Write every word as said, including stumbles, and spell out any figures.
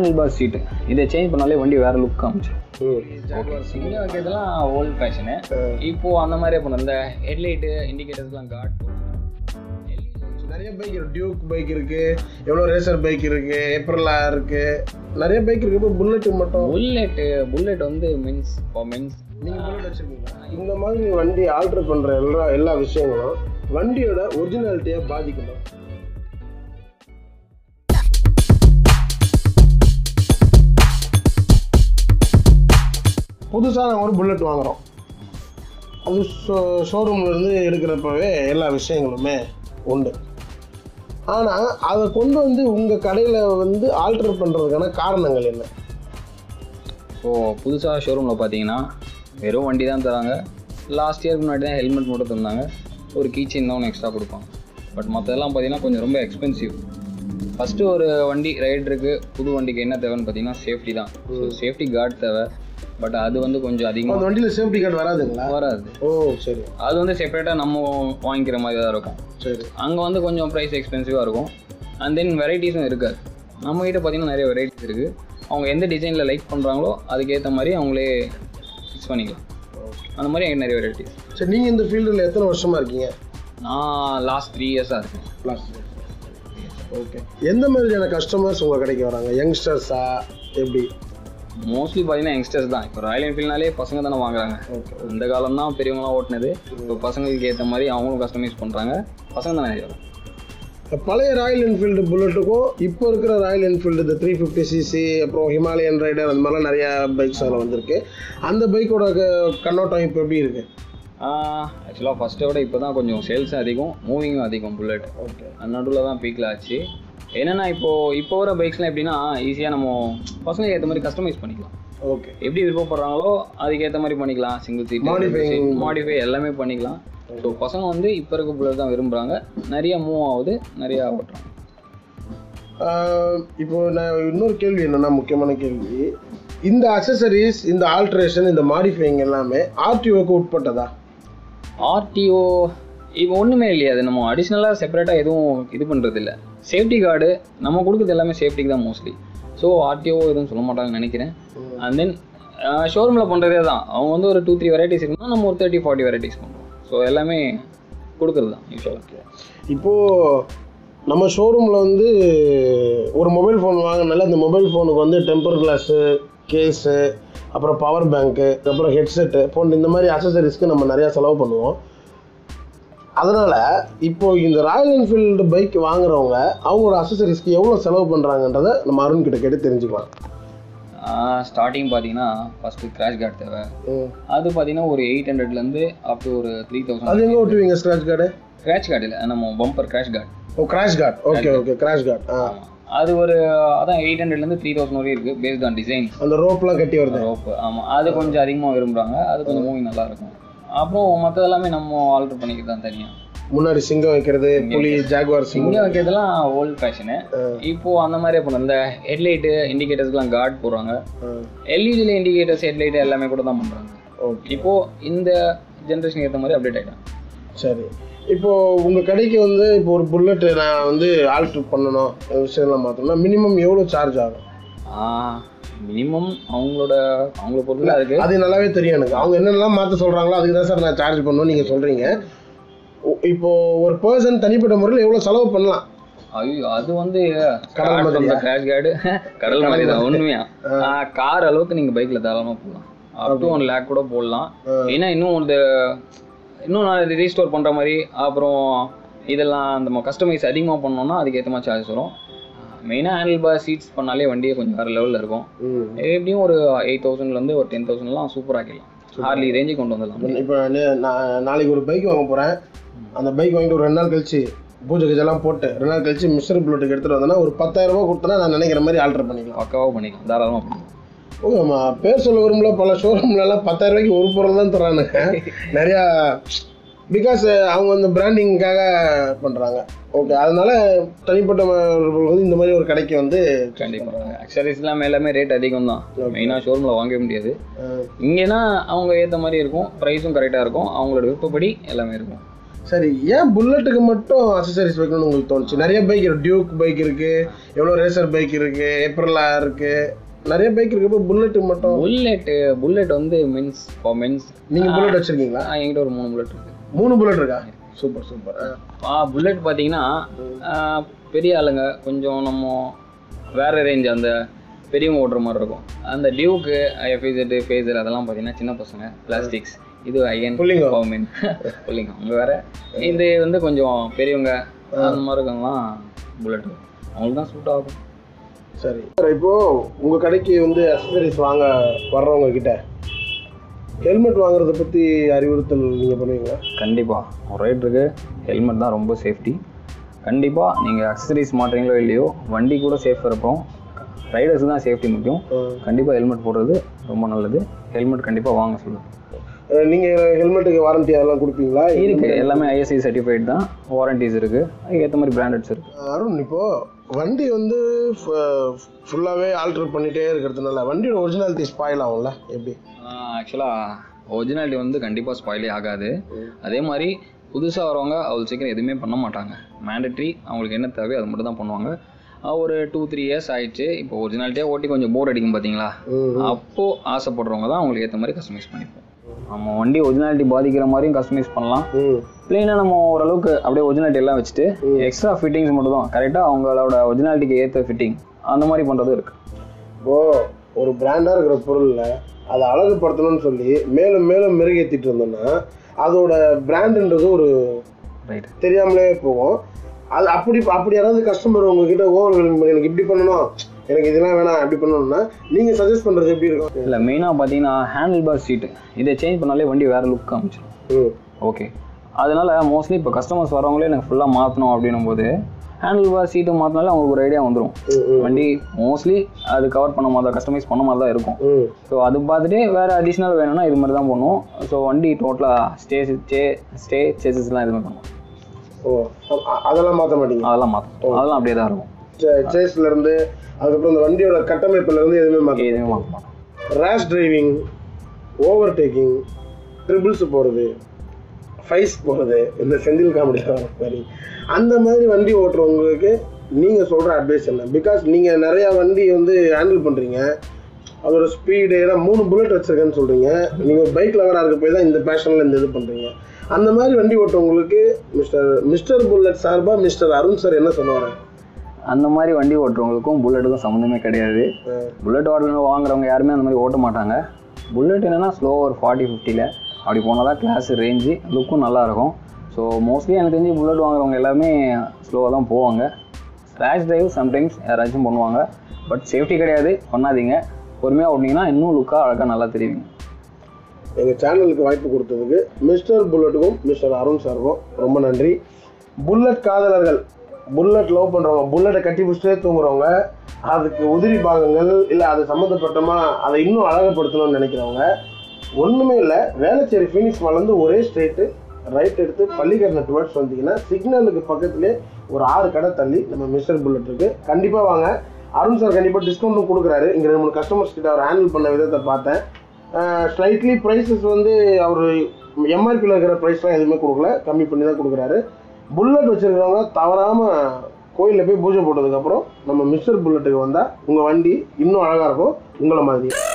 Handle bar சீட்டு இதை change பண்ணாலே வண்டி வேற லுக் காமிச்சு. இங்கே வைக்கிறதுலாம் ஓல்டு ஃபேஷனு. இப்போது அந்த மாதிரியே பண்ண இந்த ஹெட்லைட்டு இண்டிகேட்டர்ஸ்லாம் காட் நிறைய பைக் இருக்குது. டியூக் பைக் இருக்குது, எவ்வளோ ரேசர் பைக் இருக்குது, ஏப்ரலா இருக்குது, நிறைய பைக் இருக்குது. இப்போ புல்லெட்டு மட்டும் புல்லெட்டு புல்லெட் வந்து மீன்ஸ் மீன்ஸ் நீங்கள் புல்லெட் வச்சுருக்கீங்களா? இந்த மாதிரி வண்டி ஆல்ட்ரு பண்ணுற எல்லா எல்லா விஷயங்களும் வண்டியோட ஒரிஜினாலிட்டியை பாதிக்கணும். புதுசாக நாங்கள் ஒரு புல்லெட் வாங்குகிறோம். அது ஷோ ஷோரூம்லேருந்து எடுக்கிறப்பவே எல்லா விஷயங்களுமே உண்டு. ஆனால் அதை கொண்டு வந்து உங்கள் கடையில் வந்து ஆல்ட்ரு பண்ணுறதுக்கான காரணங்கள் என்ன? இப்போது புதுசாக ஷோரூமில் பார்த்தீங்கன்னா வெறும் வண்டி தான் தராங்க. லாஸ்ட் இயருக்கு முன்னாடி தான் ஹெல்மெட் மட்டும் தந்தாங்க, ஒரு கீ செயின் தான் ஒன்று எக்ஸ்ட்ரா கொடுப்பாங்க. பட் மற்றதெல்லாம் பார்த்தீங்கன்னா கொஞ்சம் ரொம்ப எக்ஸ்பென்சிவ். ஃபஸ்ட்டு ஒரு வண்டி ரைடருக்கு புது வண்டிக்கு என்ன தேவைன்னு பார்த்தீங்கன்னா சேஃப்டி தான். ஸோ சேஃப்டி கார்டு தேவை. பட் அது வந்து கொஞ்சம் அதிகமாக அந்த வண்டியில் சேஃப்டி கார்டு வராதுங்களா? வராது. ஓ சரி. அது வந்து செப்பரேட்டாக நம்ம வாங்கிக்கிற மாதிரி தான் இருக்கும். சரி. அங்கே வந்து கொஞ்சம் ப்ரைஸ் எக்ஸ்பென்சிவாக இருக்கும். அண்ட் தென் வெரைட்டிஸும் இருக்காது. நம்மகிட்ட பார்த்தீங்கன்னா நிறைய வெரைட்டிஸ் இருக்குது. அவங்க எந்த டிசைனில் லைக் பண்ணுறாங்களோ அதுக்கேற்ற மாதிரி அவங்களே ஃபிக்ஸ் பண்ணிக்கலாம். அந்த மாதிரி எங்கள் நிறைய வெரைட்டிஸ். சரி, நீங்கள் இந்த ஃபீல்டில் எத்தனை வருஷமாக இருக்கீங்க? நான் லாஸ்ட் த்ரீ இயர்ஸாக இருக்கேன். Last okay. எந்த மாதிரியான கஸ்டமர்ஸ் உங்கள் கடைக்கு வராங்க? யங்ஸ்டர்ஸா எப்படி? மோஸ்ட்லி பார்த்தீங்கன்னா யங்ஸ்டர்ஸ் தான். இப்போ ராயல் என்ஃபீல்ட்னாலே பசங்க தானே வாங்குறாங்க. ஓகே. இந்த காலம் தான் பெரியவங்களாம் ஓட்டினது. இப்போ பசங்களுக்கு ஏற்ற மாதிரி அவங்களும் கஸ்டமைஸ் பண்ணுறாங்க. பசங்க தான் நிறைய வரும். பழைய ராயல் என்ஃபீல்டு புல்லட்டுக்கும் இப்போ இருக்கிற ராயல் என்ஃபீல்டு இந்த த்ரீ ஃபிஃப்டி சிசி அப்புறம் ஹிமாலயன் ரைடர் அந்த மாதிரிலாம் நிறையா பைக்ஸ் அதில் வந்திருக்கு. அந்த பைக்கோட கண்ணோட்டம் இப்போ எப்படி இருக்குது? ஆக்சுவலாக ஃபஸ்ட்டை விட இப்போ தான் கொஞ்சம் சேல்ஸும் அதிகம், மூவிங்கும் அதிகம் புல்லட். ஓகே. நடுவில் தான் பீக்கில் ஆச்சு. என்னென்னா இப்போது இப்போ வர பைக்ஸ்லாம் எப்படின்னா ஈஸியாக நம்ம பசங்களுக்கு ஏற்ற மாதிரி கஸ்டமைஸ் பண்ணிக்கலாம். ஓகே. எப்படி விருப்பப்படுறாங்களோ அதுக்கேற்ற மாதிரி பண்ணிக்கலாம். சிங்கிள் சீட் மாடிஃபை மாடிஃபை எல்லாமே பண்ணிக்கலாம். ஸோ பசங்க வந்து இப்போ இருக்க புல்லட் தான் விரும்புகிறாங்க. நிறைய மூவ் ஆகுது, நிறையா ஓட்டுறாங்க. இப்போ நான் இன்னொரு கேள்வி என்னென்னா, முக்கியமான கேள்வி, இந்த அக்சசரிஸ், இந்த ஆல்ட்ரேஷன், இந்த மாடிஃபைங் எல்லாமே ஆர்டிஓக்கு உட்பட்டதா? ஆர்டிஓ இப்போ ஒன்றுமே இல்லையா. அது நம்ம அடிஷ்னலாக செப்பரேட்டாக எதுவும் இது பண்ணுறது இல்லை. சேஃப்டி கார்டு நம்ம கொடுக்குறது எல்லாமே சேஃப்டிக்கு தான் மோஸ்ட்லி. ஸோ ஆர்டிஓ எதுவும் சொல்ல மாட்டாங்கன்னு நினைக்கிறேன். அண்ட் தென் ஷோரூமில் பண்ணுறதே தான். அவங்க வந்து ஒரு டூ த்ரீ வெரைட்டிஸ் இருக்குன்னா நம்ம ஒரு தேர்ட்டி ஃபார்ட்டி வெரைட்டிஸ் பண்ணுறோம். ஸோ எல்லாமே கொடுக்குறது தான் யூஸ்வலாக. இப்போது நம்ம ஷோரூமில் வந்து ஒரு மொபைல் ஃபோன் வாங்கினால அந்த மொபைல் ஃபோனுக்கு வந்து டெம்பர் கிளாஸு, கேஸு, அப்புறம் பவர் பேங்க்கு, அப்புறம் ஹெட்செட்டு போன்ற இந்த மாதிரி அக்சசரிஸ்க்கு நம்ம நிறையா செலவு பண்ணுவோம். அதனால் இப்போது இந்த ராயல் என்ஃபீல்டு பைக் வாங்குறவங்க அவங்களோட அக்சசரிஸ்க்கு எவ்வளோ செலவு பண்ணுறாங்கன்றதை நம்ம அருண் கிட்ட கேட்டு தெரிஞ்சுக்கலாம். ஸ்டார்டிங் பார்த்தீங்கன்னா ஃபஸ்ட்டு கிராஷ் கார்டு தேவை. அது பார்த்தீங்கன்னா ஒரு எயிட் ஹண்ட்ரட்லேருந்து அப் டு ஒரு த்ரீ தௌசண்ட். அது எங்கே ஓட்டுவீங்க ஸ்க்ராட்ச் கார்டு? கிராஷ் கார்டு இல்லை, நம்ம bumper crash guard. Oh crash guard. Okay okay. Crash guard. ஆ அது ஒரு அதான் எயிட் ஹண்ட்ரட்லேருந்து த்ரீ தௌசண்ட் வரையும் இருக்குது பேஸ்ட் ஆன் டிசைன். அந்த ரோப்லாம் கட்டி வருது. ரோப்பு ஆமாம், அது கொஞ்சம் அதிகமாக விரும்புகிறாங்க. அது கொஞ்சம் மூவிங் நல்லாயிருக்கும். அப்புறம் மற்றது எல்லாமே நம்ம ஆல்ட்ரு பண்ணிக்கிட்டு தான் தனியாக. முன்னாடி சிங்கம் வைக்கிறது, புலி, ஜாகுவார். சிங்கம் வைக்கிறதுலாம் ஓல்டு ஃபேஷனு. இப்போது அந்த மாதிரியே பண்ணுறோம். இந்த ஹெட்லைட்டு இண்டிகேட்டர்ஸ்லாம் கார்டு போடுறாங்க. எல்இடியில் இண்டிகேட்டர்ஸ் ஹெட்லைட்டு எல்லாமே கூட தான் பண்ணுறாங்க. ஓகே. இப்போது இந்த ஜென்ரேஷனுக்கு ஏற்ற மாதிரி அப்டேட் ஆகிட்டாங்க. சரி. இப்போது உங்கள் கடைக்கு வந்து இப்போ ஒரு புல்லட்டு நான் வந்து ஆல்ட்ரு பண்ணணும் விஷயம்லாம் மாற்றணும்னா மினிமம் எவ்வளோ சார்ஜ் ஆகும்? மினிமம் அவங்களோட அவங்கள பொருள் அதுக்கு அது நல்லாவே தெரியும் எனக்கு. அவங்க என்னென்னலாம் மாற்ற சொல்கிறாங்களோ அதுக்கு தான் சார் நான் சார்ஜ் பண்ணணும்னு நீங்கள் சொல்கிறீங்க. இப்போது ஒரு பர்சன் தனிப்பட்ட முறையில் எவ்வளோ செலவு பண்ணலாம்? ஐயோ அது வந்து கிராஷ் கார்டு கடல் மாதிரி தான் உண்மையா. கார் அளவுக்கு நீங்கள் பைக்கில் தாராளமாக போடலாம். அப் டு ஒன் லேக் கூட போடலாம். ஏன்னா இன்னும் இந்த இன்னும் நான் ரீஸ்டோர் பண்ணுற மாதிரி அப்புறம் இதெல்லாம் நம்ம கஸ்டமைஸ் அதிகமாக பண்ணோம்னா அதுக்கேற்ற மாதிரி சார்ஜ் வரும். மெயினாக ஹேண்டில் பார் சீட்ஸ் பண்ணாலே வண்டியை கொஞ்சம் வேறு லெவலில் இருக்கும். எப்படியும் ஒரு எயிட் தௌசண்ட்லேருந்து ஒரு டென் தௌசண்ட்லாம் சூப்பராகிடலாம். ஹார்லி ரேஞ்சு கொண்டு வந்துடலாம். இப்போ நான் நாளைக்கு ஒரு பைக் வாங்க போகிறேன். அந்த பைக் வாங்கிட்டு ஒரு ரெண்டு நாள் கழிச்சு பூஜை கஜெல்லாம் போட்டு ரெண்டு நாள் கழிச்சு மிஸ்டர் புல்லட்டுக்கு எடுத்துகிட்டு வந்தேன்னா ஒரு பத்தாயிரம் ரூபா கொடுத்தனா நான் நினைக்கிற மாதிரி ஆல்ட்ரு பண்ணிக்கலாம். பக்காவாக பண்ணிக்கலாம், தாராளமாக பண்ணிக்கலாம். ஓ ஆமாம், பேர் சொல்ல விரும்பல. பல ஷோரூம்லலாம் பத்தாயிரம் ரூபாய்க்கு ஒரு பொருள் தான் தரானுங்க நிறையா. பிகாஸ் அவங்க அந்த பிராண்டிங்காக பண்ணுறாங்க. ஓகே. அதனால தனிப்பட்ட வந்து இந்த மாதிரி ஒரு கடைக்கு வந்து கண்டிப்பாக அக்சசரிஸ்லாம் எல்லாமே ரேட் அதிகம் தான். மெயினாக ஷோரூமில் வாங்கவே முடியாது. இங்கேனா அவங்க ஏற்ற மாதிரி இருக்கும், ப்ரைஸும் கரெக்டாக இருக்கும், அவங்களோட விருப்பப்படி எல்லாமே இருக்கும். சரி, ஏன் புல்லட்டுக்கு மட்டும் அக்சசரிஸ் வைக்கணும்னு உங்களுக்கு தோணுச்சு? நிறைய பைக் இருக்கு, டியூக் பைக் இருக்கு, எவ்வளோ ரேசர் பைக் இருக்கு, ஏப்ரலா இருக்கு, நிறைய பைக் இருக்கு. இப்போ புல்லட்டு மட்டும் புல்லெட்டு புல்லெட் வந்து மென்ஸ் ஃபார் மென்ஸ். நீங்கள் புல்லட் வச்சுருக்கீங்களா? என்கிட்ட ஒரு மூணு புல்லட் இருக்கு. மூணு புல்லட் இருக்கா? Super super. ஆ புல்லட் பார்த்தீங்கன்னா பெரிய ஆளுங்க கொஞ்சம் நம்ம வேற ரேஞ்ச் அந்த பெரியவங்க ஓட்டுற மாதிரி இருக்கும். அந்த டியூக்கு எஃப்இசெட்டு ஃபேஸர் அதெல்லாம் பார்த்தீங்கன்னா சின்ன பசங்க பிளாஸ்டிக்ஸ். இது ஐஎன் பவுமென் புல்லிங்க அவங்க வேறு. இது வந்து கொஞ்சம் பெரியவங்க அந்த மாதிரி இருக்கவங்களாம் புல்லட் அவங்களுக்கு தான் சூட் ஆகும். சரி, இப்போது உங்கள் கடைக்கு வந்து அக்சசரிஸ் வாங்க வர்றவங்க கிட்ட ஹெல்மெட் வாங்குறத பற்றி அறிவுறுத்தல் நீங்கள் பண்ணுவீங்களா? கண்டிப்பாக ஒரு ரைட் இருக்குது. ஹெல்மெட் தான் ரொம்ப சேஃப்டி. கண்டிப்பாக நீங்கள் அக்சசரிஸ் மாட்டுறீங்களோ இல்லையோ வண்டி கூட சேஃபாக இருப்போம். ரைடர்ஸுக்கு தான் சேஃப்டி முக்கியம். கண்டிப்பாக ஹெல்மெட் போடுறது ரொம்ப நல்லது. ஹெல்மெட் கண்டிப்பாக வாங்க சொல்லுங்கள். நீங்கள் ஹெல்மெட்டுக்கு வாரண்டி அதெல்லாம் கொடுப்பீங்களா? இருக்குது, எல்லாமே ஐஎஸ்ஐ சர்டிஃபைட் தான். வாரண்டிஸ் இருக்குது, அதுக்கேற்ற மாதிரி பிராண்டட்ஸ் இருக்குது. அருண், இப்போது வண்டி வந்து ஃபுல்லாகவே ஆல்டர் பண்ணிகிட்டே இருக்கிறதுனால வண்டியோட ஒரிஜினாலிட்டி ஸ்பாயில் ஆகும்ல? எப்படி? ஆக்சுவலாக ஒரிஜினாலிட்டி வந்து கண்டிப்பாக ஸ்பாயிலே ஆகாது. அதே மாதிரி புதுசாக வரவங்க அவ்வளோ சீக்கிரம் எதுவுமே பண்ண மாட்டாங்க. மேண்டட்ரி அவங்களுக்கு என்ன தேவையோ அது மட்டும் தான் பண்ணுவாங்க. ஒரு டூ த்ரீ இயர்ஸ் ஆயிடுச்சு, இப்போ ஒரிஜினாலிட்டியாக ஓட்டி கொஞ்சம் போர் அடிக்கும் பார்த்தீங்களா, அப்போது ஆசைப்படுறவங்க தான் அவங்களுக்கு ஏற்ற மாதிரி கஸ்டமைஸ் பண்ணிப்போம். நம்ம வண்டி ஒரிஜினாலிட்டி பாதிக்கிற மாதிரியும் கஸ்டமைஸ் பண்ணலாம். பிளெயினாக நம்ம ஓரளவுக்கு அப்படியே ஒரிஜினாலிட்டி எல்லாம் வச்சுட்டு எக்ஸ்ட்ரா ஃபிட்டிங்ஸ் மட்டும் தான் கரெக்டாக அவங்களோட ஒரிஜினாலிட்டிக்கு ஏற்ற ஃபிட்டிங் அந்த மாதிரி பண்ணுறது இருக்குது. இப்போது ஒரு பிராண்டாக இருக்கிற பொருளில் அதை அழகுப்படுத்தணும்னு சொல்லி மேலும் மேலும் மெருகேற்றிட்டு இருந்தோம்னா அதோட பிராண்டுன்றது ஒரு ரைட் தெரியாமலே போகும். அது அப்படி அப்படி யாராவது கஸ்டமர் உங்ககிட்ட ஓவர் எனக்கு இப்படி பண்ணணும், எனக்கு இதெல்லாம் வேணாம் அப்படி பண்ணணும்னா நீங்கள் சஜஸ்ட் பண்ணுறது எப்படி இருக்கும்? இல்லை, மெயினாக பார்த்தீங்கன்னா ஹேண்டில் பார் சீட்டு இதை சேஞ்ச் பண்ணாலே வண்டி வேறு லுக் காமிச்சிடும். ஓகே, அதனால் மோஸ்ட்லி இப்போ கஸ்டமர்ஸ் வரவங்களே எனக்கு ஃபுல்லாக மாற்றணும் அப்படின்னும் போது ஹேண்டில் பார் சீட்டு மாற்றினாலே அவங்களுக்கு ஒரு ஐடியா வந்துடும். வண்டி மோஸ்ட்லி அது கவர் பண்ண மாதிரி தான், கஸ்டமைஸ் பண்ண மாதிரி தான் இருக்கும். ஸோ அது பார்த்துட்டு வேறு அடிஷ்னல் வேணும்னா இது மாதிரி தான் பண்ணுவோம். ஸோ வண்டி டோட்டலாக ஸ்டே ஸ்டே ஸ்டே சேசஸ்லாம் எதுவுமே பண்ணுவோம். ஓ, அதெல்லாம் மாற்ற மாட்டீங்க? அதெல்லாம் மாற்றோம், அதெல்லாம் அப்படியே தான் இருக்கும். சேஸ்லேருந்து அதுக்கப்புறம் இந்த வண்டியோட கட்டமைப்புலேருந்து எதுவுமே மாற்ற எதுவுமே மாற்ற மாட்டோம். Rash driving, overtaking, triples போகிறது, ஃபைஸ் போகிறது, இந்த செந்தில் காமெடியில் வர மாதிரி அந்த மாதிரி வண்டி ஓட்டுறவங்களுக்கு நீங்கள் சொல்கிற அட்வைஸ் என்ன? பிகாஸ் நீங்கள் நிறையா வண்டி வந்து ஹேண்டில் பண்ணுறீங்க, அதோட ஸ்பீடு, ஏன்னா மூணு புல்லட் வச்சுருக்கேன்னு சொல்கிறீங்க, நீங்கள் ஒரு பைக் லவராக இருக்க போய் தான் இந்த பேஷனில் இந்த இது பண்ணுறீங்க. அந்த மாதிரி வண்டி ஓட்டுறவங்களுக்கு மிஸ்டர் மிஸ்டர் புல்லட் சார்பாக மிஸ்டர் அருண் சார் என்ன சொல்லுவாங்க? அந்த மாதிரி வண்டி ஓட்டுறவங்களுக்கும் புல்லட்டுக்கும் சம்மந்தமே கிடையாது. புல்லட் ஓட்டுறவங்க வாங்குறவங்க யாருமே அந்த மாதிரி ஓட்ட மாட்டாங்க. புல்லட் என்னென்னா ஸ்லோ ஒரு ஃபார்ட்டி ஃபிஃப்டியில் அப்படி போனால் தான் கிளாஸ் ரேஞ்சு லுக்கும் நல்லாயிருக்கும். ஸோ மோஸ்ட்லி எனக்கு தெரிஞ்சு புல்லட் வாங்குறவங்க எல்லாமே ஸ்லோவாக தான் போவாங்க. ஸ்லாஷ் டிரைவ் சம்டைம்ஸ் யாராச்சும் பண்ணுவாங்க, பட் சேஃப்டி கிடையாது, பண்ணாதீங்க. பொறுமையாக ஓட்டிங்கன்னா இன்னும் லுக்காக அழகாக நல்லா தெரியுங்க. எங்கள் சேனலுக்கு வாய்ப்பு கொடுத்ததுக்கு மிஸ்டர் புல்லட்டுக்கும் மிஸ்டர் அருண் சாருக்கும் ரொம்ப நன்றி. புல்லட் காதலர்கள், புல்லட் லவ் பண்ணுறவங்க, புல்லட்டை கட்டி பிடிச்சே தூங்குறவங்க, அதுக்கு உதிரி பாகங்கள் இல்லை அது சம்மந்தப்பட்டமா அதை இன்னும் அழகப்படுத்தணும்னு நினைக்கிறவங்க ஒன்றுமே இல்லை, வேளச்சேரி ஃபீனிக்ஸ் மாலேருந்து ஒரே ஸ்ட்ரெயிட்டு ரைட் எடுத்து பள்ளிக்கரணை டுவர்ட்ஸ் வந்தீங்கன்னா சிக்னலுக்கு பக்கத்துலேயே ஒரு ஆறு கடை தள்ளி நம்ம மிஸ்டர் புல்லட் இருக்குது. கண்டிப்பாக வாங்க. அருண் சார் கண்டிப்பாக டிஸ்கவுண்ட்டும் கொடுக்குறாரு. இங்கே ரெண்டு மூணு கஸ்டமர்ஸ் கிட்ட அவர் ஹேண்டில் பண்ண விதத்தை பார்த்தேன். ஸ்லைட்லி ப்ரைஸஸ் வந்து அவர் எம்ஆர்பியில் இருக்கிற ப்ரைஸ்லாம் எதுவுமே கொடுக்கல, கம்மி பண்ணி தான் கொடுக்குறாரு. புல்லட் வச்சுருக்கிறவங்க தவறாமல் கோயிலில் போய் பூஜை போட்டதுக்கப்புறம் நம்ம மிஸ்டர் புல்லட்டுக்கு வந்தால் உங்கள் வண்டி இன்னும் அழகாக இருக்கும் உங்களை மாதிரி.